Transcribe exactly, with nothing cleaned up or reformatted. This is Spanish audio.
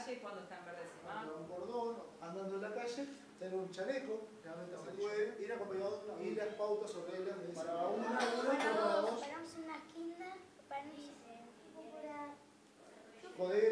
calle cuando está en verde semáforo. Un cordón, andando en la calle, tener un chaleco, realmente se puede ir acompañado y las pautas o reglas de para una, una, para para dos. Paramos en una esquina, paramos en Poder